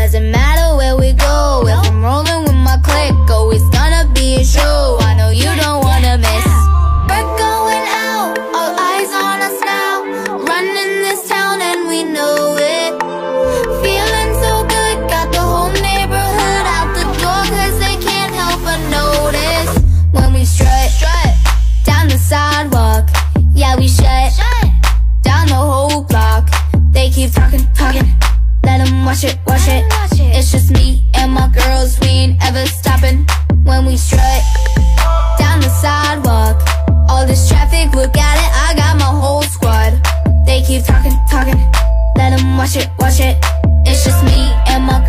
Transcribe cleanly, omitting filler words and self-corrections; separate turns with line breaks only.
doesn't matter where we go. If I'm rolling with my clique, oh, it's gonna be a show I know you don't wanna miss. We're going out, all eyes on us now, running this town and we know it. Feeling so good, got the whole neighborhood out the door, cause they can't help but notice when we strut down the sidewalk. Yeah, we shut down the whole block. They keep talking, let them watch it. It's just me and my girls, we ain't ever stopping when we strut down the sidewalk. All this traffic, look at it, I got my whole squad. They keep talking, let them watch it. It's just me and my